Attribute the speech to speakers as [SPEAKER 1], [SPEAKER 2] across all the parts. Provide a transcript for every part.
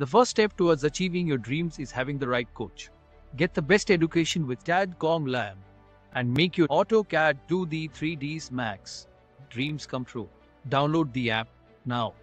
[SPEAKER 1] The first step towards achieving your dreams is having the right coach. Get the best education with CAD Com Lab and make your AutoCAD 2D 3Ds Max dreams come true. Download the app now.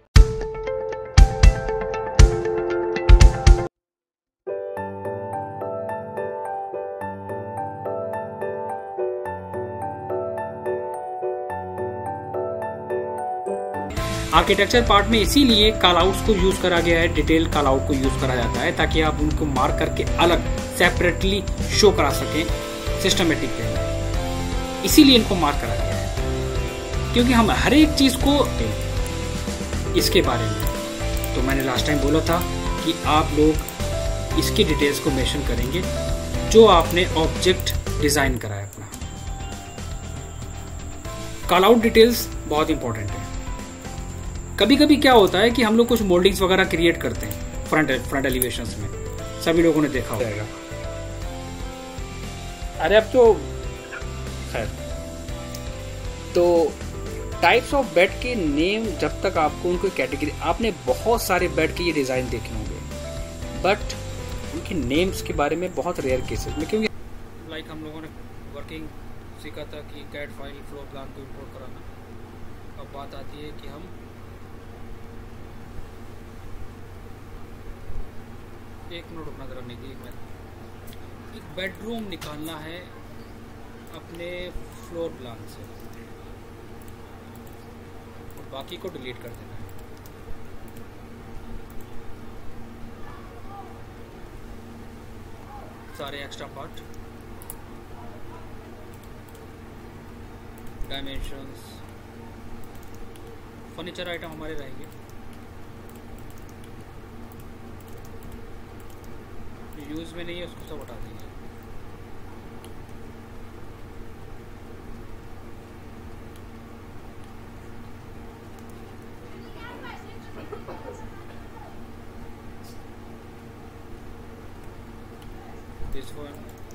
[SPEAKER 2] Architecture part में इसीलिए callouts को use करा गया है, detail callout को use करा जाता है ताकि आप उनको मार्क करके अलग सेपरेटली शो करा सकें सिस्टमेटिक वे। इसीलिए इनको मार्क करा गया है क्योंकि हम हर एक चीज को इसके बारे में, तो मैंने लास्ट टाइम बोला था कि आप लोग इसकी डिटेल्स को मेंशन करेंगे जो आपने ऑब्जेक्ट डिजाइन करा है अपना। कॉलआउट डिटेल्स बहुत इंपॉर्टेंट है। कभी कभी क्या होता है कि हम लोग कुछ मोल्डिंग्स वगैरह क्रिएट करते हैं फ्रंट एलिवेशंस में, सभी लोगों ने देखा होगा।
[SPEAKER 3] अरे अब तो खैर, तो टाइप्स ऑफ बेड के नेम, जब तक आपको उनको कैटेगरी, आपने बहुत सारे बेड के ये डिजाइन देखे होंगे बट उनके नेम्स के बारे में बहुत रेयर केसेस में, क्योंकि
[SPEAKER 2] लाइक हम लोगों ने वर्किंग सीखा था कि कैड फाइल फ्लोर प्लान को इंपोर्ट कराना। अब बात आती है कि हम एक मिनट रुकना जरा, नहीं एक बेडरूम निकालना है अपने फ्लोर प्लान से और बाकी को डिलीट कर देना है। सारे extra part, dimensions, furniture item हमारे रहेंगे, यूज में नहीं है उसको सब हटा देंगे। दिस वन,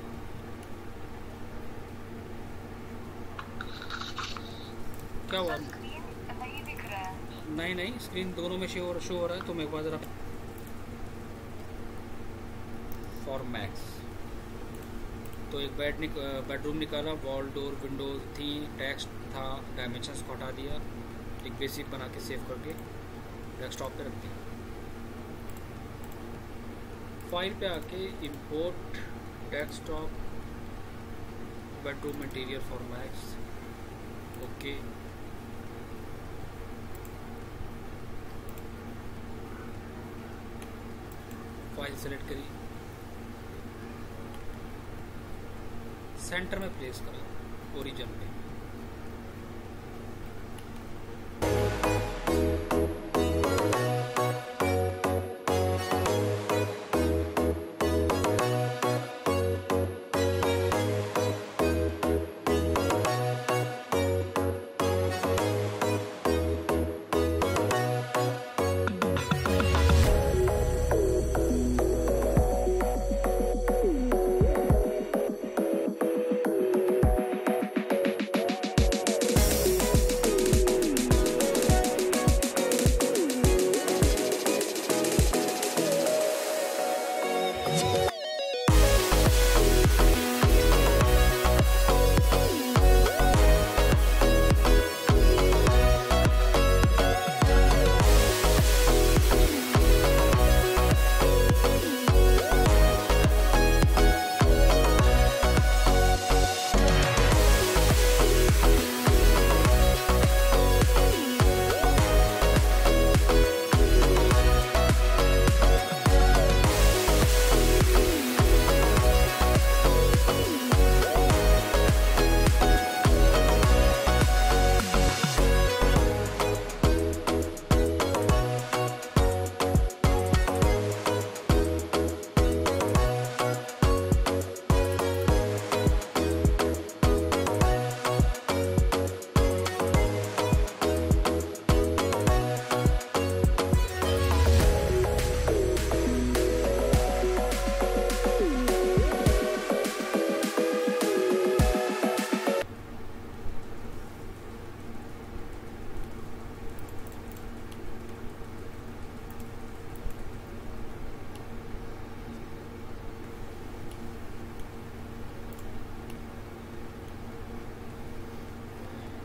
[SPEAKER 2] क्या हुआ? नहीं स्क्रीन दोनों में शो हो रहा है, तो मैं एक बार जरा फॉर मैक्स। तो एक बेडरूम निकाला, वॉल, डोर, विंडोज थी, टेक्स्ट था, डायमेंशंस को हटा दिया, एक बेसिक बना के सेव करके डेस्कटॉप पे रख दिया। फाइल पे आके import desktop bedroom interior for Max, okay. File select करी, सेंटर में प्लेस करा ओरिजिन पे।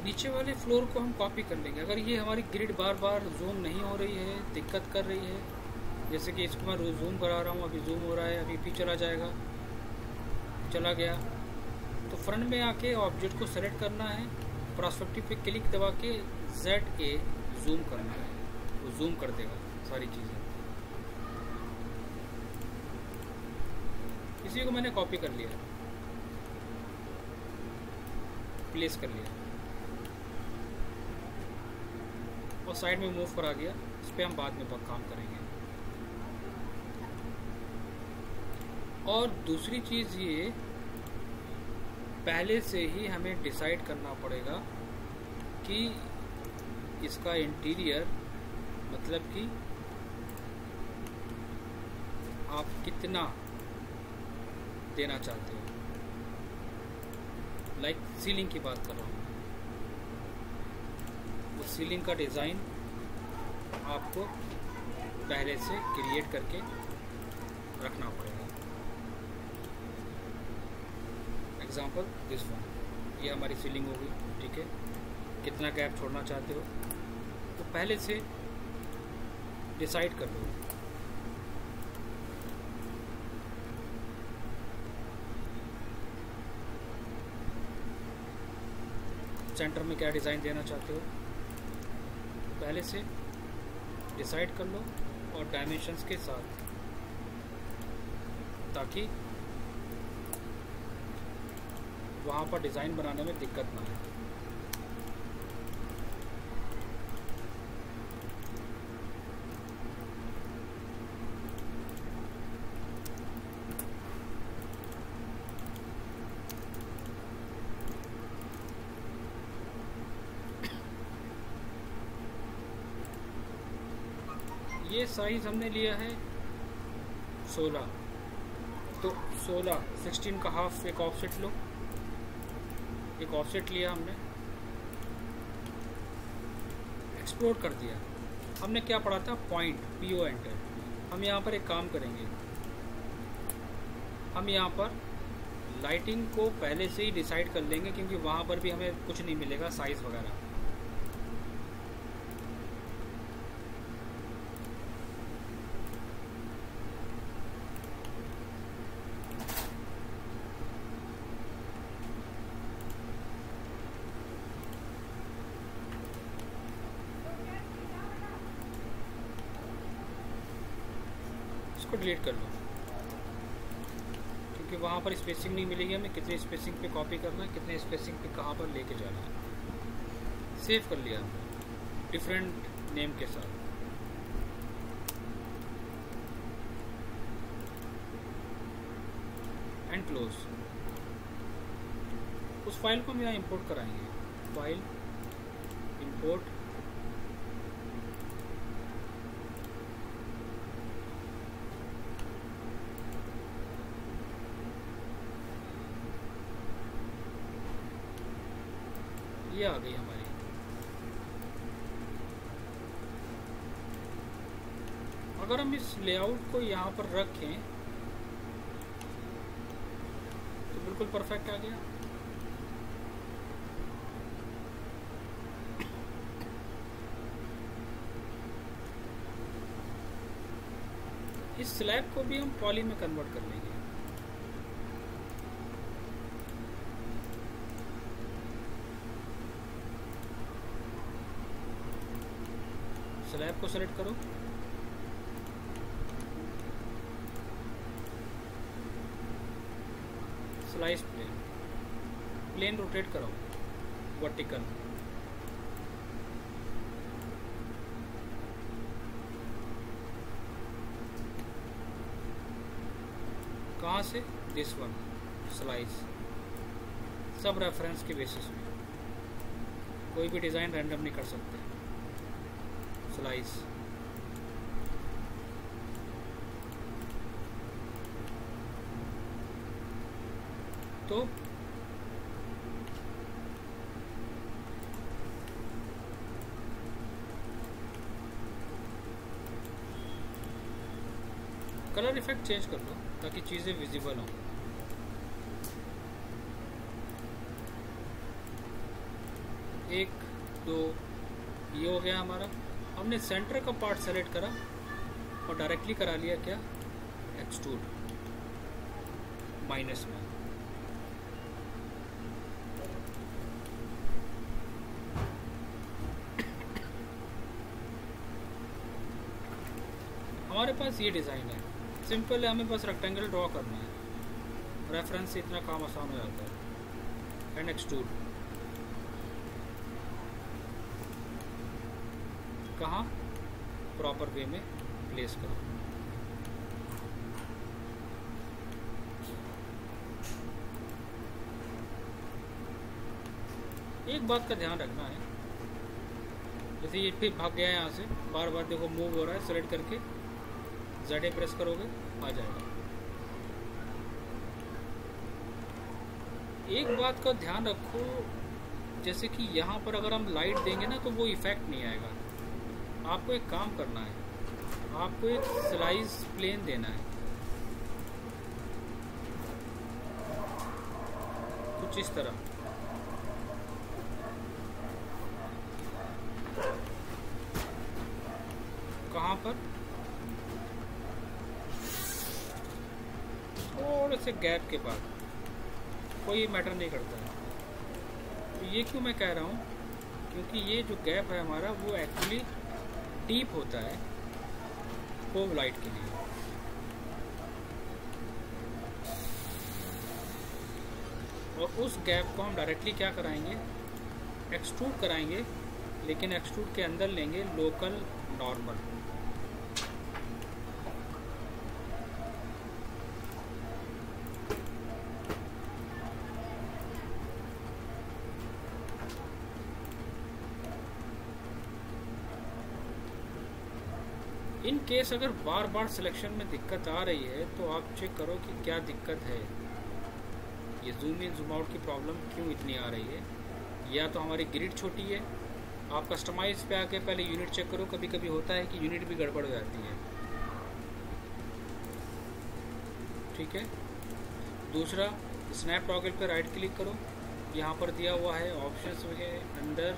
[SPEAKER 2] नीचे वाले फ्लोर को हम कॉपी कर लेंगे। अगर ये हमारी ग्रिड बार बार जूम नहीं हो रही है, दिक्कत कर रही है, जैसे कि इसको मैं जूम करा रहा हूँ, अभी जूम हो रहा है, अभी भी चला जाएगा, चला गया, तो फ्रंट में आके ऑब्जेक्ट को सेलेक्ट करना है, पर्सपेक्टिव पे क्लिक दबा के ZA जूम करना है, वो जूम कर देगा सारी चीज़ें। इसी को मैंने कॉपी कर लिया, प्लेस कर लिया और साइड में मूव करा दिया। इस पर हम बाद में काम करेंगे। और दूसरी चीज़ ये, पहले से ही हमें डिसाइड करना पड़ेगा कि इसका इंटीरियर, मतलब कि आप कितना देना चाहते हो। लाइक सीलिंग की बात कर रहा हूँ, वो सीलिंग का डिज़ाइन आपको पहले से क्रिएट करके रखना पड़ेगा। एग्जाम्पल दिस वन, ये हमारी सीलिंग होगी, ठीक है। कितना गैप छोड़ना चाहते हो तो पहले से डिसाइड कर लो। सेंटर में क्या डिज़ाइन देना चाहते हो पहले से डिसाइड कर लो, और डायमेंशंस के साथ, ताकि वहाँ पर डिज़ाइन बनाने में दिक्कत ना आए। ये साइज हमने लिया है 16, तो 16 का हाफ एक ऑफसेट लो, एक ऑफसेट लिया हमने, एक्सप्लोर कर दिया। हमने क्या पढ़ा था, पॉइंट, PO एंटर। हम यहाँ पर एक काम करेंगे, हम यहाँ पर लाइटिंग को पहले से ही डिसाइड कर लेंगे, क्योंकि वहाँ पर भी हमें कुछ नहीं मिलेगा साइज वगैरह। इसको डिलीट कर लो, क्योंकि वहाँ पर स्पेसिंग नहीं मिलेगी हमें, कितने स्पेसिंग पे कॉपी करना है, कितने स्पेसिंग पे कहाँ पर लेके जाना है। सेव कर लिया डिफरेंट नेम के साथ। And close. उस फाइल को हम यहाँ इंपोर्ट कराएंगे, फाइल इंपोर्ट, ये आ गई हमारी। अगर हम इस लेआउट को यहाँ पर रखें तो बिल्कुल परफेक्ट आ गया। इस स्लैब को भी हम पॉली में कन्वर्ट कर लेंगे। स्लैब को सेलेक्ट करो, स्लाइस प्लेन, प्लेन रोटेट करो, वर्टिकल, कहाँ से, दिस वन, स्लाइस, सब रेफरेंस के बेसिस में, कोई भी डिज़ाइन रैंडम नहीं कर सकते। स्लाइस, तो कलर इफेक्ट चेंज कर लो ताकि चीज़ें विजिबल हों। 1 2 ये हो गया हमारा। हमने सेंटर का पार्ट सेलेक्ट करा और डायरेक्टली करा लिया क्या, एक्सट्रूड माइनस में। हमारे पास ये डिज़ाइन है, सिंपल है, हमें बस रेक्टेंगल ड्रॉ करना है, रेफरेंस से इतना काम आसान हो जाता है। एंड एक्सट्रूड कहाँ, प्रॉपर वे में प्लेस करो। एक बात का ध्यान रखना है, जैसे ये फिर भाग गया है यहाँ से, बार बार देखो मूव हो रहा है, सेलेक्ट करके ZA प्रेस करोगे आ जाएगा। एक बात का ध्यान रखो, जैसे कि यहाँ पर अगर हम लाइट देंगे ना तो वो इफेक्ट नहीं आएगा। आपको एक काम करना है, आपको एक स्लाइस प्लेन देना है, कुछ इस तरह। कहाँ पर, थोड़े से गैप के बाद, कोई मैटर नहीं करता है। तो ये क्यों मैं कह रहा हूँ, क्योंकि ये जो गैप है हमारा वो एक्चुअली डीप होता है फोव लाइट के लिए। और उस गैप को हम डायरेक्टली क्या कराएंगे, एक्सट्रूड कराएंगे, लेकिन एक्सट्रूड के अंदर लेंगे लोकल नॉर्मल। इन केस अगर बार बार सिलेक्शन में दिक्कत आ रही है तो आप चेक करो कि क्या दिक्कत है, ये जूम इन जूम आउट की प्रॉब्लम क्यों इतनी आ रही है। या तो हमारी ग्रिड छोटी है, आप कस्टमाइज पे आके पहले यूनिट चेक करो, कभी कभी होता है कि यूनिट भी गड़बड़ हो जाती है। ठीक है। दूसरा, स्नैप टॉगल पे राइट क्लिक करो, यहाँ पर दिया हुआ है ऑप्शंस के अंदर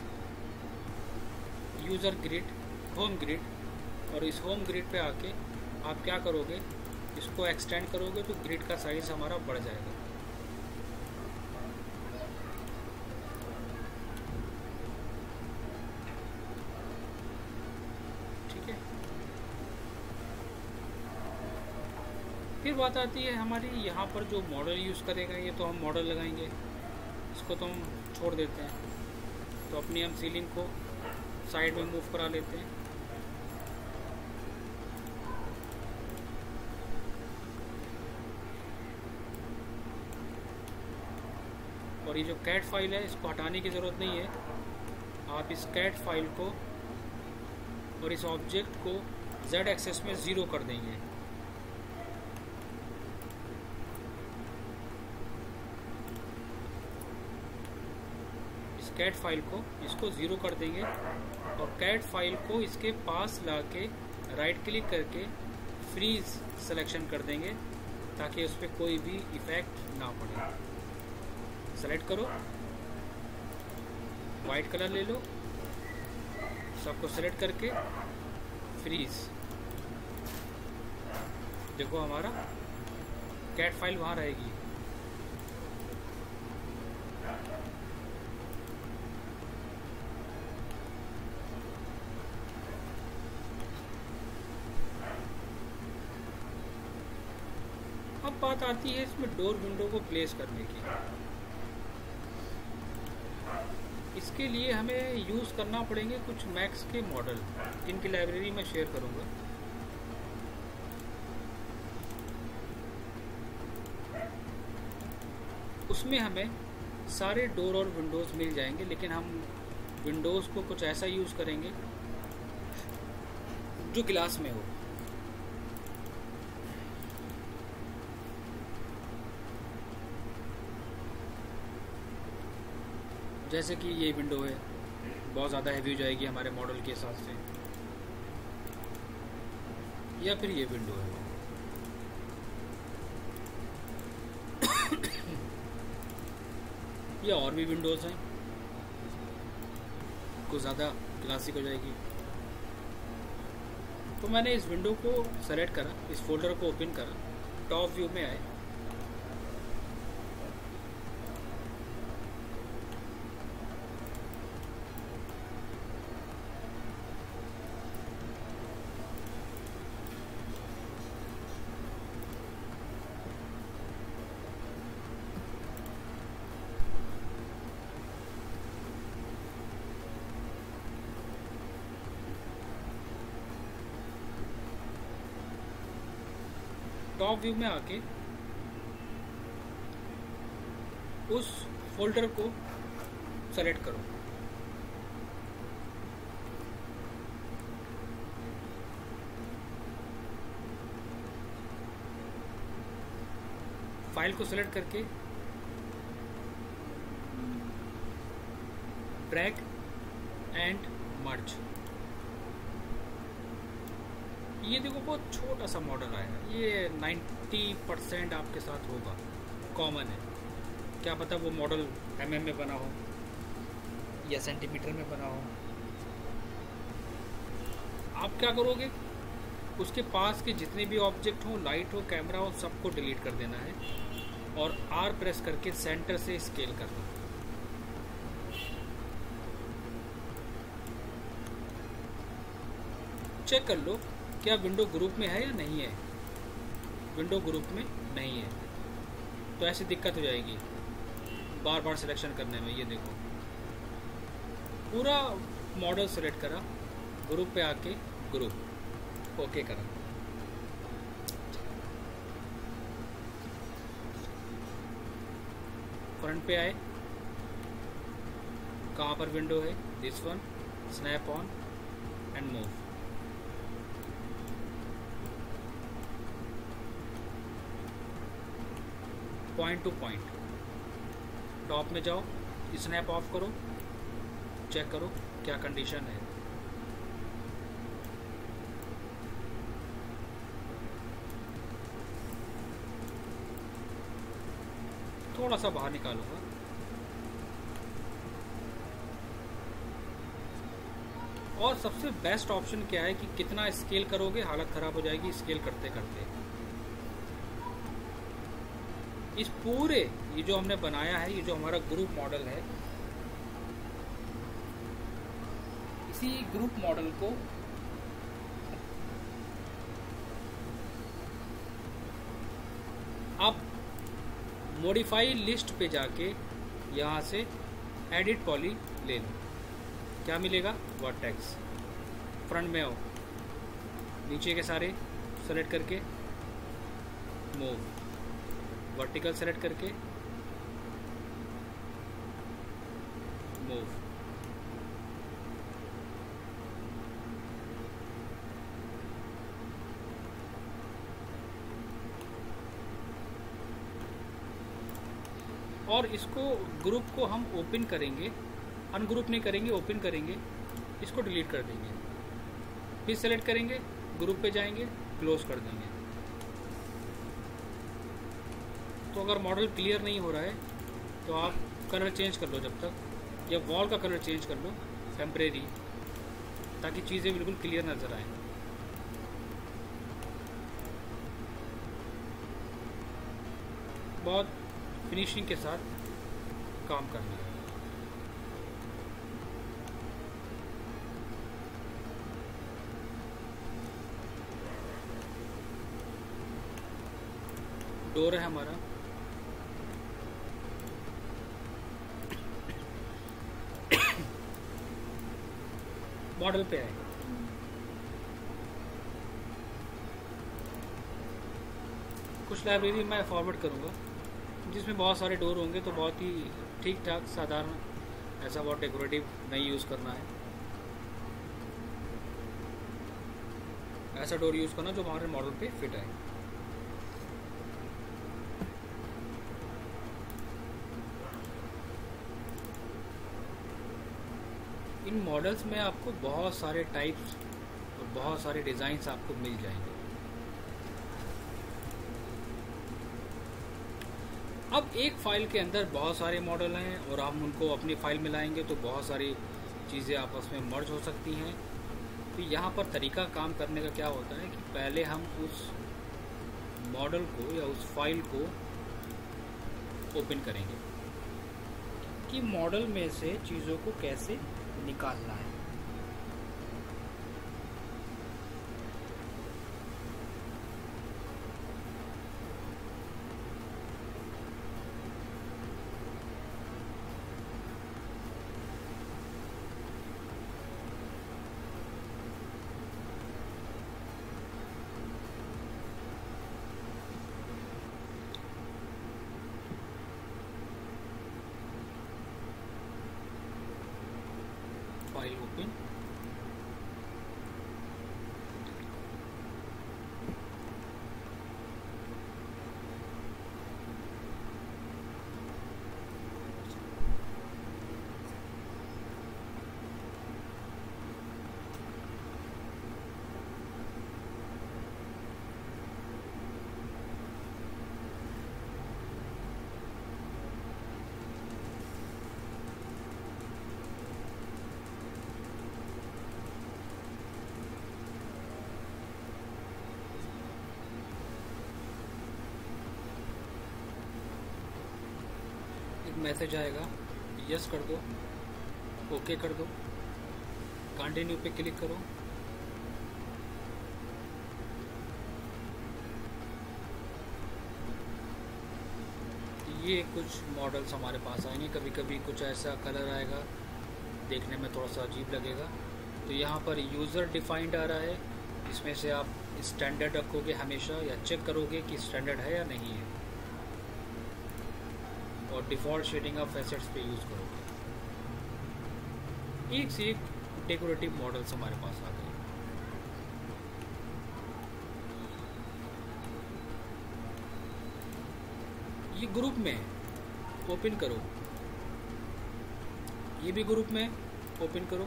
[SPEAKER 2] यूज़र ग्रिड, होम ग्रिड, और इस होम ग्रिड पे आके आप क्या करोगे, इसको एक्सटेंड करोगे तो ग्रिड का साइज हमारा बढ़ जाएगा। ठीक है। फिर बात आती है हमारी यहाँ पर जो मॉडल यूज़ करेगा, ये तो हम मॉडल लगाएंगे, इसको तो हम छोड़ देते हैं। तो अपनी हम सीलिंग को साइड में मूव करा लेते हैं। और ये जो कैट फाइल है इसको हटाने की ज़रूरत नहीं है। आप इस कैट फाइल को और इस ऑब्जेक्ट को Z एक्सेस में 0 कर देंगे। इस कैट फाइल को इसको 0 कर देंगे और कैट फाइल को इसके पास लाके राइट क्लिक करके फ्रीज सिलेक्शन कर देंगे ताकि उस पर कोई भी इफेक्ट ना पड़े। सेलेक्ट करो, वाइट कलर ले लो, सबको सेलेक्ट करके फ्रीज। देखो हमारा कैट फाइल वहाँ रहेगी। अब बात आती है इसमें डोर विंडो को प्लेस करने की। इसके लिए हमें यूज़ करना पड़ेंगे कुछ मैक्स के मॉडल, जिनकी लाइब्रेरी मैं शेयर करूंगा। उसमें हमें सारे डोर और विंडोज़ मिल जाएंगे, लेकिन हम विंडोज़ को कुछ ऐसा यूज़ करेंगे जो ग्लास में हो। जैसे कि ये विंडो है, बहुत ज़्यादा हैवी हो जाएगी हमारे मॉडल के हिसाब से, या फिर ये विंडो है। या और भी विंडोज़ हैं, कुछ ज़्यादा क्लासिक हो जाएगी। तो मैंने इस विंडो को सेलेक्ट करा, इस फोल्डर को ओपन करा, टॉप व्यू में आए, टॉप व्यू में आके उस फोल्डर को सेलेक्ट करो। फाइल को सेलेक्ट करके ड्रैग एंड मर्ज। ये देखो बहुत छोटा सा मॉडल आया, ये 90% आपके साथ होगा, कॉमन है। क्या पता वो मॉडल mm में बना हो या सेंटीमीटर में बना हो। आप क्या करोगे, उसके पास के जितने भी ऑब्जेक्ट हो, लाइट हो, कैमरा हो, सबको डिलीट कर देना है और R प्रेस करके सेंटर से स्केल करना। चेक कर लो क्या विंडो ग्रुप में है या नहीं है। विंडो ग्रुप में नहीं है तो ऐसी दिक्कत हो जाएगी बार बार सिलेक्शन करने में। ये देखो पूरा मॉडल सेलेक्ट करा, ग्रुप पे आके ग्रुप ओके करा। फ्रंट पे आए, कहाँ पर विंडो है, this one, snap on and move. Point to point, top में जाओ, स्नैप ऑफ करो, चेक करो क्या कंडीशन है। थोड़ा सा बाहर निकालूंगा। और सबसे बेस्ट ऑप्शन क्या है कि कितना स्केल करोगे, हालत खराब हो जाएगी स्केल करते करते। इस पूरे ये जो हमने बनाया है, ये जो हमारा ग्रुप मॉडल है, इसी ग्रुप मॉडल को आप मॉडिफाई लिस्ट पे जाके यहाँ से एडिट पॉली ले लो। क्या मिलेगा, वर्टेक्स। फ्रंट में आओ, नीचे के सारे सेलेक्ट करके मूव, वर्टिकल सेलेक्ट करके मूव, और इसको ग्रुप को हम ओपन करेंगे, अनग्रुप नहीं करेंगे, ओपन करेंगे, इसको डिलीट कर देंगे। फिर सेलेक्ट करेंगे, ग्रुप पे जाएंगे, क्लोज कर देंगे। तो अगर मॉडल क्लियर नहीं हो रहा है तो आप कलर चेंज कर लो जब तक, या वॉल का कलर चेंज कर लो टेम्परेरी, ताकि चीज़ें बिल्कुल क्लियर नज़र आए। बहुत फिनिशिंग के साथ काम करना है। डोर है हमारा, मॉडल पे आए, कुछ लाइब्रेरी मैं फॉरवर्ड करूंगा जिसमें बहुत सारे डोर होंगे, तो बहुत ही ठीक ठाक साधारण, ऐसा बहुत डेकोरेटिव नहीं यूज़ करना है। ऐसा डोर यूज़ करना जो हमारे मॉडल पे फिट आए। इन मॉडल्स में आपको बहुत सारे टाइप्स और बहुत सारे डिज़ाइंस आपको मिल जाएंगे। अब एक फाइल के अंदर बहुत सारे मॉडल हैं और हम उनको अपनी फाइल में लाएंगे तो बहुत सारी चीज़ें आपस में मर्ज हो सकती हैं। तो यहाँ पर तरीका काम करने का क्या होता है कि पहले हम उस मॉडल को या उस फाइल को ओपन करेंगे
[SPEAKER 3] कि मॉडल में से चीज़ों को कैसे निकालना है।
[SPEAKER 2] फाइल ओपन, एक मैसेज आएगा, यस कर दो, ओके कर दो, कंटिन्यू पे क्लिक करो। ये कुछ मॉडल्स हमारे पास आएंगे। कभी कभी कुछ ऐसा कलर आएगा, देखने में थोड़ा सा अजीब लगेगा। तो यहाँ पर यूज़र डिफाइंड आ रहा है, इसमें से आप स्टैंडर्ड रखोगे हमेशा या चेक करोगे कि स्टैंडर्ड है या नहीं है, और डिफ़ॉल्ट शेडिंग ऑफ एसेट्स पे यूज़ करोगे। एक से एक डेकोरेटिव मॉडल्स हमारे पास आ गए। ये ग्रुप में ओपन करो, ये भी ग्रुप में ओपन करो।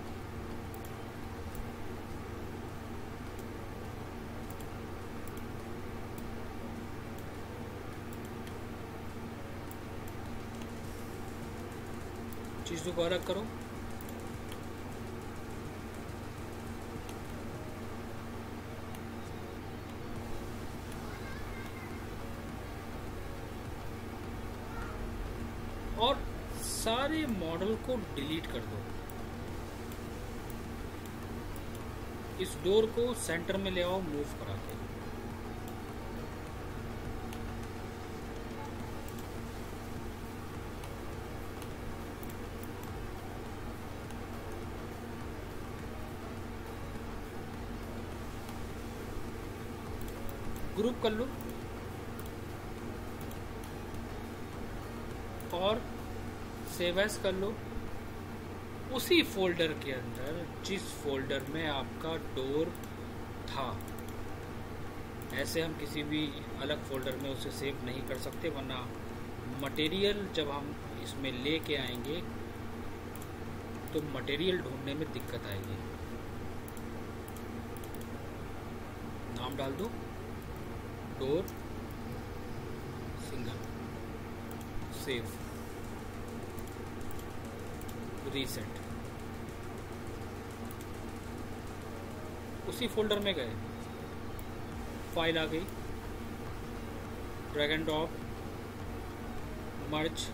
[SPEAKER 2] चीज़ों को अलग करो। और सारे मॉडल को डिलीट कर दो। इस डोर को सेंटर में ले आओ, मूव करा के। ग्रुप कर लो और सेव एज कर लो उसी फोल्डर के अंदर जिस फोल्डर में आपका डोर था। ऐसे हम किसी भी अलग फोल्डर में उसे सेव नहीं कर सकते, वरना मटेरियल जब हम इसमें लेके आएंगे तो मटेरियल ढूंढने में दिक्कत आएगी। नाम डाल दो, डोर सिंगल, सेव, रीसेट। उसी फोल्डर में गए, फाइल आ गई, drag and drop, merge.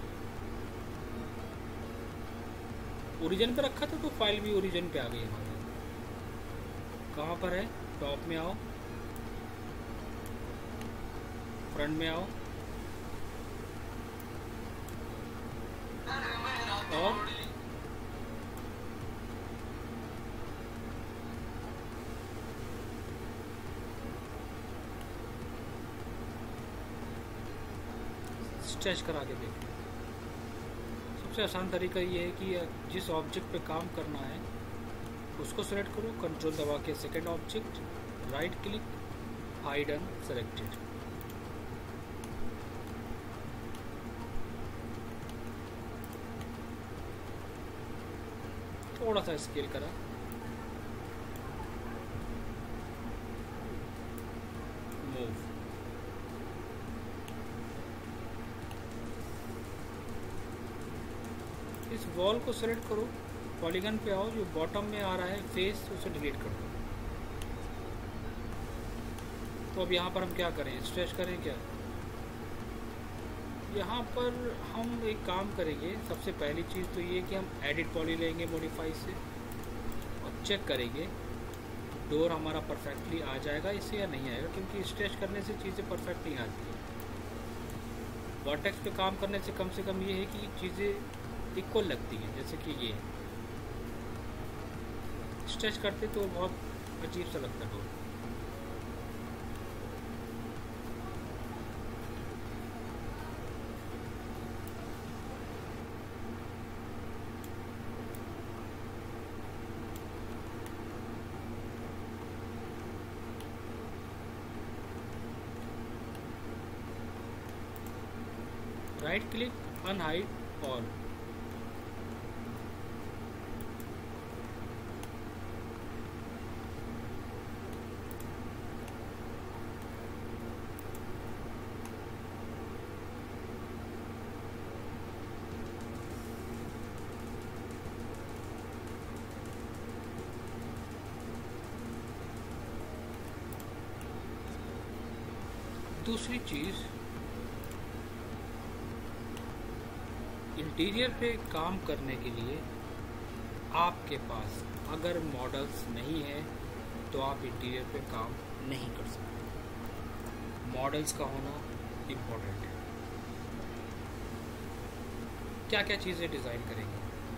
[SPEAKER 2] Origin पे रखा था तो फाइल भी ओरिजिन पे आ गई हमारी। कहाँ पर है? टॉप में आओ, फ्रंट में आओ और स्ट्रेच करा के देखो। सबसे आसान तरीका ये है कि जिस ऑब्जेक्ट पे काम करना है उसको सेलेक्ट करो, कंट्रोल दबा के second object, right click, hide unselected. थोड़ा सा स्केल करा, मूव। इस वॉल को सेलेक्ट करो, पॉलीगन पे आओ, जो बॉटम में आ रहा है फेस उसे डिलीट कर दो। तो अब यहाँ पर हम क्या करें, स्ट्रेच करें क्या? यहाँ पर हम एक काम करेंगे। सबसे पहली चीज़ तो ये कि हम एडिट पॉली लेंगे मॉडिफाई से और चेक करेंगे डोर हमारा परफेक्टली आ जाएगा इससे या नहीं आएगा, क्योंकि स्ट्रेच करने से चीज़ें परफेक्ट नहीं आती है। वर्टेक्स पे काम करने से कम ये है कि चीज़ें इक्वल लगती हैं। जैसे कि ये स्ट्रेच करते तो बहुत अजीब सा लगता है door. Right click, unhide all. दूसरी चीज़, इंटीरियर पे काम करने के लिए आपके पास अगर मॉडल्स नहीं है तो आप इंटीरियर पे काम नहीं कर सकते। मॉडल्स का होना इम्पोर्टेंट है। क्या क्या चीज़ें डिज़ाइन करेंगे?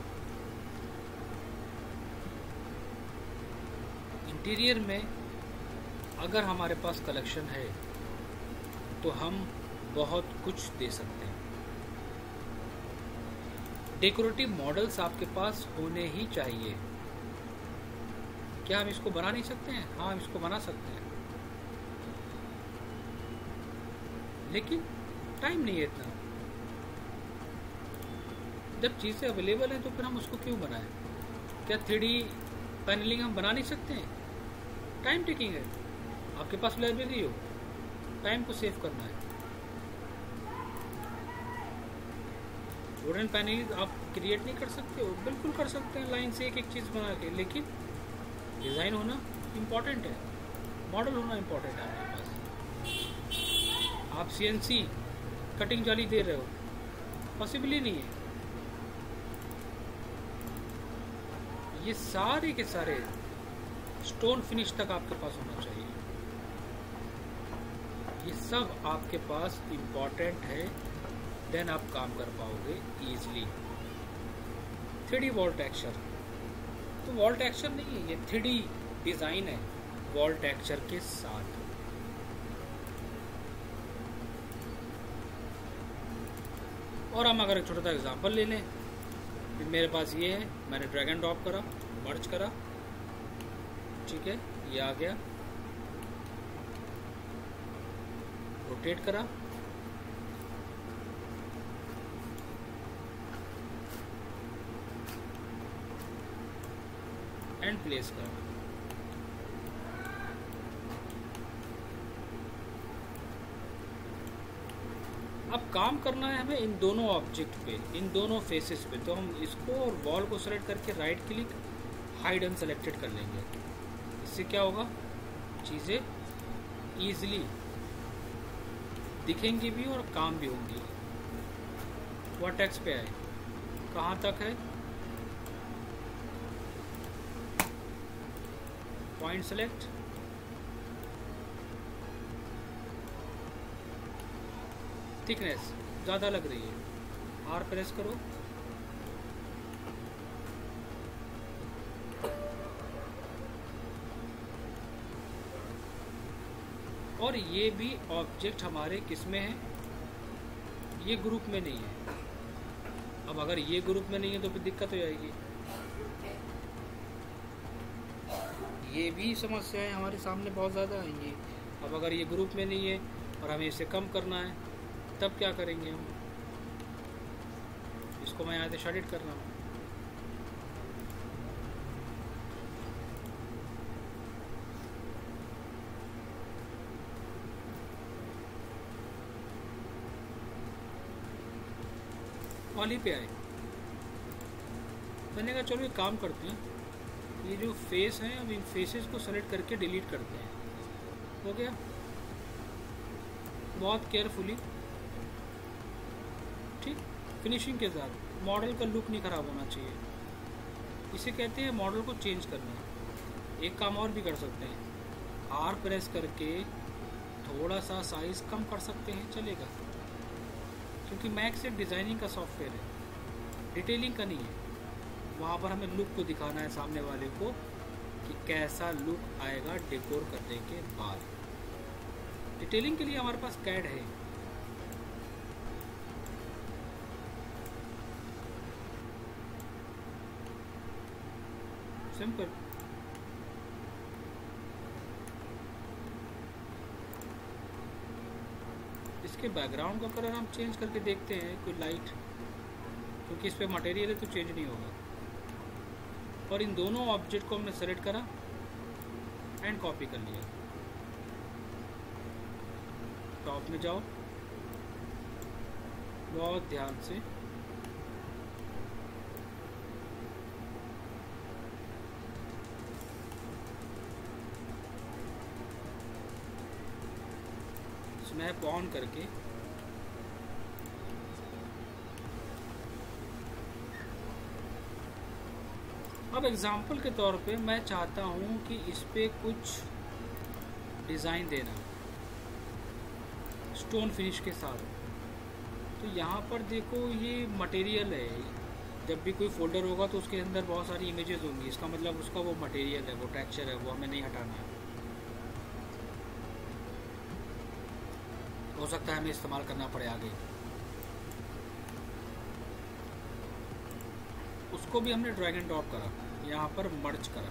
[SPEAKER 2] इंटीरियर में अगर हमारे पास कलेक्शन है तो हम बहुत कुछ दे सकते हैं। डेकोरेटिव मॉडल्स आपके पास होने ही चाहिए। क्या हम इसको बना नहीं सकते हैं? हाँ, हम इसको बना सकते हैं, लेकिन टाइम नहीं है इतना। जब चीज़ें अवेलेबल हैं तो फिर हम उसको क्यों बनाएं? क्या 3D पैनलिंग हम बना नहीं सकते हैं? टाइम टेकिंग है। आपके पास लाइब्रेरी हो, टाइम को सेव करना है। वुडन पैनल आप क्रिएट नहीं कर सकते हो? बिल्कुल कर सकते हैं, लाइन से एक एक चीज़ बना के, लेकिन डिज़ाइन होना इम्पॉर्टेंट है, मॉडल होना इम्पॉर्टेंट है आपके पास। आप CNC कटिंग जाली दे रहे हो, पॉसिबल ही नहीं है। ये सारे के सारे स्टोन फिनिश तक आपके पास होना चाहिए। ये सब आपके पास इम्पॉर्टेंट है, देन आप काम कर पाओगे ईजिली। 3D वॉल टेक्सचर, तो वॉल टेक्सचर नहीं है, ये 3D डिज़ाइन है वॉल टेक्सचर के साथ। और हम अगर एक छोटा सा एग्जांपल ले लें, मेरे पास ये है, मैंने ड्रैग एंड ड्रॉप करा, मर्ज करा, ठीक है, ये आ गया, रोटेट करा, एंड प्लेस करा। अब काम करना है हमें इन दोनों ऑब्जेक्ट पे, इन दोनों फेसेस पे। तो हम इसको और वॉल को सेलेक्ट करके राइट क्लिक, हाइड अनसेलेक्टेड कर लेंगे। इससे क्या होगा, चीज़ें ईजिली दिखेंगी भी और काम भी होंगी। वर्टेक्स पे आए, कहाँ तक है, पॉइंट सेलेक्ट, थिकनेस ज़्यादा लग रही है, R प्रेस करो, और ये भी ऑब्जेक्ट हमारे किस में है, ये ग्रुप में नहीं है। अब अगर ये ग्रुप में नहीं है तो फिर दिक्कत हो जाएगी। ये भी समस्याएं हमारे सामने बहुत ज़्यादा आएंगी। अब अगर ये ग्रुप में नहीं है और हमें इसे कम करना है, तब क्या करेंगे हम? इसको मैं यहाँ से शेडिट कर रहा हूँ। पॉली पे आए, मैंने कहा चलो एक काम करते हैं, ये जो फेस हैं अब इन फेसेस को सेलेक्ट करके डिलीट करते हैं। हो गया, बहुत केयरफुली, ठीक, फिनिशिंग के साथ। मॉडल का लुक नहीं ख़राब होना चाहिए, इसे कहते हैं मॉडल को चेंज करना। एक काम और भी कर सकते हैं, आर प्रेस करके थोड़ा सा साइज कम कर सकते हैं, चलेगा, क्योंकि मैक्स एक डिज़ाइनिंग का सॉफ्टवेयर है, डिटेलिंग का नहीं है। वहाँ पर हमें लुक को दिखाना है सामने वाले को कि कैसा लुक आएगा डेकोर करने के बाद। डिटेलिंग के लिए हमारे पास कैड है। सिंपल। इसके बैकग्राउंड का कलर हम चेंज करके देखते हैं, कोई लाइट, क्योंकि इस पे मटेरियल है तो चेंज नहीं होगा। और इन दोनों ऑब्जेक्ट को हमने सेलेक्ट करा एंड कॉपी कर लिया। टॉप में जाओ, बहुत ध्यान से, स्नैप ऑन करके अब एग्जाम्पल के तौर पे मैं चाहता हूँ कि इस पे कुछ डिज़ाइन देना स्टोन फिनिश के साथ। तो यहाँ पर देखो ये मटेरियल है, जब भी कोई फोल्डर होगा तो उसके अंदर बहुत सारी इमेजेस होंगी, इसका मतलब उसका वो मटेरियल है, वो टेक्सचर है, वो हमें नहीं हटाना है। हो सकता है हमें इस्तेमाल करना पड़े आगे। उसको भी हमने ड्रैग एंड ड्रॉप करा, यहाँ पर मर्ज करा।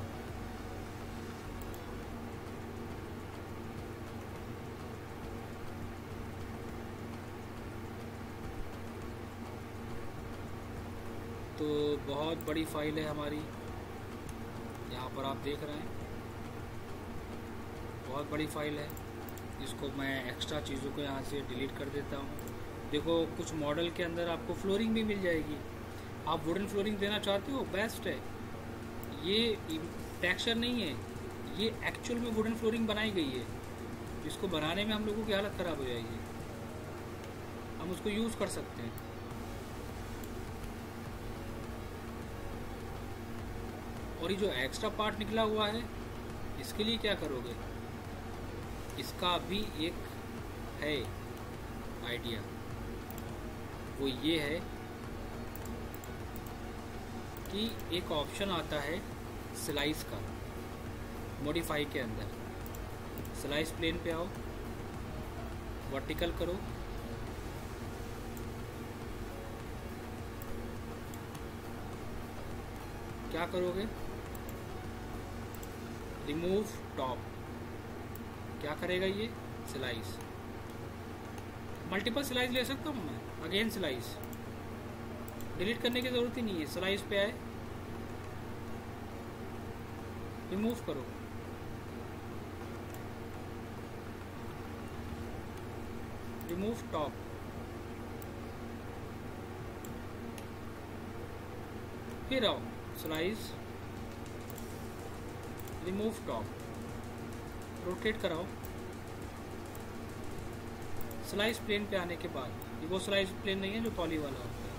[SPEAKER 2] तो बहुत बड़ी फाइल है हमारी, यहाँ पर आप देख रहे हैं, बहुत बड़ी फाइल है। इसको मैं एक्स्ट्रा चीज़ों को यहाँ से डिलीट कर देता हूँ। देखो कुछ मॉडल के अंदर आपको फ्लोरिंग भी मिल जाएगी, आप वुडन फ्लोरिंग देना चाहते हो, बेस्ट है। ये टेक्सचर नहीं है, ये एक्चुअल में वुडन फ्लोरिंग बनाई गई है। इसको बनाने में हम लोगों की हालत ख़राब हो जाएगी, हम उसको यूज़ कर सकते हैं। और ये जो एक्स्ट्रा पार्ट निकला हुआ है, इसके लिए क्या करोगे, इसका भी एक है आइडिया, वो ये है कि एक ऑप्शन आता है स्लाइस का, मॉडिफाई के अंदर। स्लाइस प्लेन पे आओ, वर्टिकल करो, क्या करोगे, रिमूव टॉप, क्या करेगा ये, स्लाइस। मल्टीपल स्लाइस ले सकता हूँ मैं, अगेन स्लाइस, डिलीट करने की ज़रूरत ही नहीं है। स्लाइस पे आए, रिमूव करो, रिमूव टॉप, फिर आओ स्लाइस, रिमूव टॉप, रोटेट कराओ। स्लाइस प्लेन पे आने के बाद, ये वो स्लाइस प्लेन नहीं है जो पॉली वाला होता है।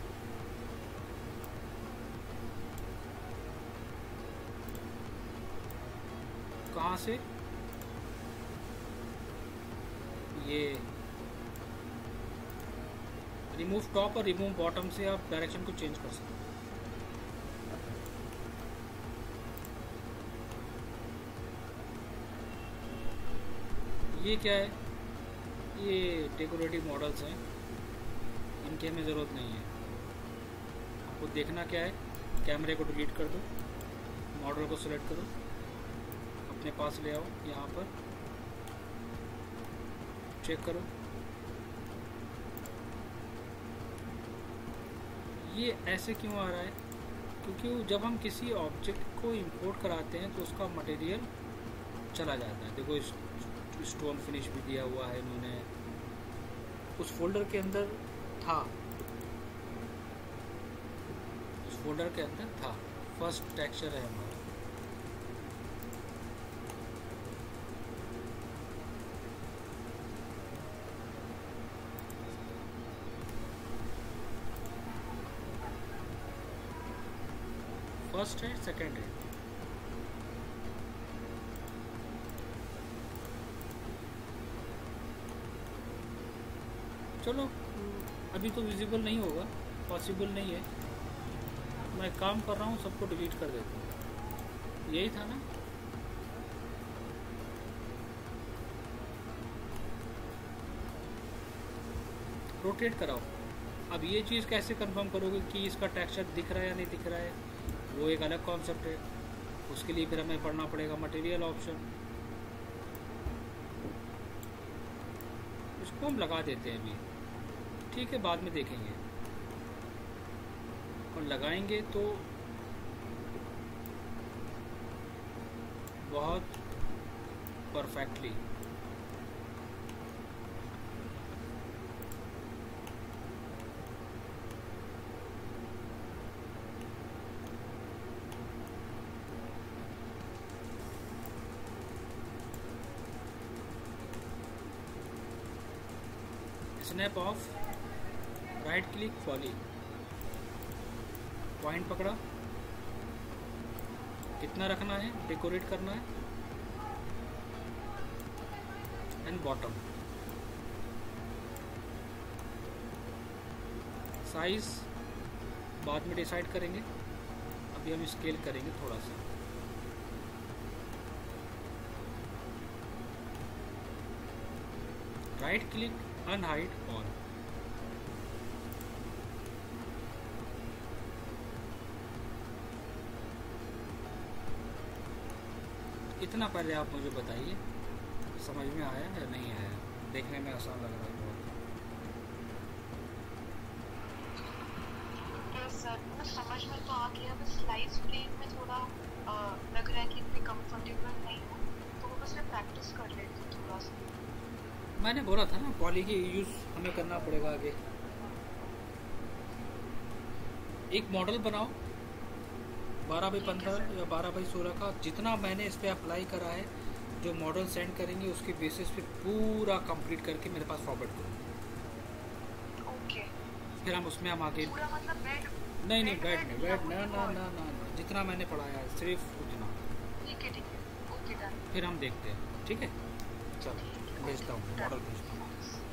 [SPEAKER 2] कहाँ से, ये रिमूव टॉप और रिमूव बॉटम से आप डायरेक्शन को चेंज कर सकते हैं। ये क्या है, ये डेकोरेटिव मॉडल्स हैं, इनकी हमें ज़रूरत नहीं है। आपको देखना क्या है, कैमरे को डिलीट कर दो, मॉडल को सिलेक्ट करो, अपने पास ले आओ, यहाँ पर चेक करो। ये ऐसे क्यों आ रहा है, क्योंकि जब हम किसी ऑब्जेक्ट को इंपोर्ट कराते हैं तो उसका मटेरियल चला जाता है। देखो स्टोन फिनिश भी दिया हुआ है इन्होंने, उस फोल्डर के अंदर था, उस फोल्डर के अंदर था, फर्स्ट टेक्सचर है हमारा। फर्स्ट है, सेकंड है। चलो अभी तो विजिबल नहीं होगा, पॉसिबल नहीं है। मैं काम कर रहा हूँ, सबको डिलीट कर देता हूँ। यही था ना? रोटेट कराओ। अब ये चीज़ कैसे कंफर्म करोगे कि इसका टेक्सचर दिख रहा है या नहीं दिख रहा है, वो एक अलग कॉन्सेप्ट है। उसके लिए फिर हमें पढ़ना पड़ेगा मटेरियल ऑप्शन। इसको हम लगा देते हैं अभी, ठीक है, बाद में देखेंगे। और लगाएंगे तो बहुत perfectly. Snap off, right click, poly, point पकड़ा, कितना रखना है, डेकोरेट करना है, एंड बॉटम साइज बाद में डिसाइड करेंगे। अभी हम स्केल करेंगे थोड़ा सा। Right click, unhide on. इतना पहले आप मुझे बताइए समझ में आया या नहीं आया? देखने में आसान लग रहा है बहुत।
[SPEAKER 4] सर समझ में तो आ गया, बस स्लाइस प्लेन में थोड़ा लग रहा है कि इतनी कंफर्टेबल नहीं हो, तो वो बस मैं प्रैक्टिस कर लेती हूँ थोड़ा सा।
[SPEAKER 2] मैंने बोला था ना, पॉली की यूज़ हमें करना पड़ेगा आगे। एक मॉडल बनाओ 12x15 या 12x16 का, जितना मैंने इस पर अप्लाई करा है, जो मॉडल सेंड करेंगे उसके बेसिस पे पूरा कंप्लीट करके मेरे पास फॉरवर्ड करो।
[SPEAKER 4] ओके।
[SPEAKER 2] फिर हम उसमें हम आगे
[SPEAKER 4] पूरा मतलब बेड?
[SPEAKER 2] नहीं बेड नहीं, बेड ना ना ना ना, जितना मैंने पढ़ाया है सिर्फ उतना।
[SPEAKER 4] ठीक है ओके डन।
[SPEAKER 2] फिर हम देखते हैं, ठीक है? चलो भेजता हूँ, मॉडल भेजता हूँ।